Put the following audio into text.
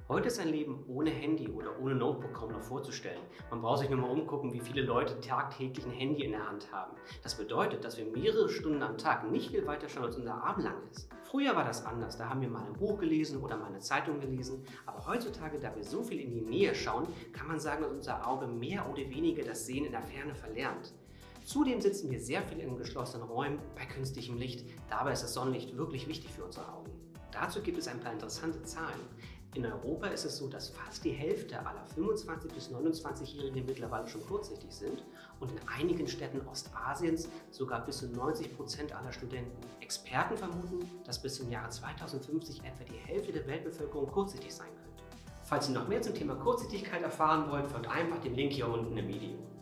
Heute ist ein Leben ohne Handy oder ohne Notebook kaum noch vorzustellen. Man braucht sich nur mal umgucken, wie viele Leute tagtäglich ein Handy in der Hand haben. Das bedeutet, dass wir mehrere Stunden am Tag nicht viel weiter schauen, als unser Arm lang ist. Früher war das anders, da haben wir mal ein Buch gelesen oder mal eine Zeitung gelesen. Aber heutzutage, da wir so viel in die Nähe schauen, kann man sagen, dass unser Auge mehr oder weniger das Sehen in der Ferne verlernt. Zudem sitzen wir sehr viel in geschlossenen Räumen bei künstlichem Licht. Dabei ist das Sonnenlicht wirklich wichtig für unsere Augen. Dazu gibt es ein paar interessante Zahlen. In Europa ist es so, dass fast die Hälfte aller 25- bis 29-Jährigen mittlerweile schon kurzsichtig sind und in einigen Städten Ostasiens sogar bis zu 90% aller Studenten. Experten vermuten, dass bis zum Jahre 2050 etwa die Hälfte der Weltbevölkerung kurzsichtig sein könnte. Falls ihr noch mehr zum Thema Kurzsichtigkeit erfahren wollt, folgt einfach dem Link hier unten im Video.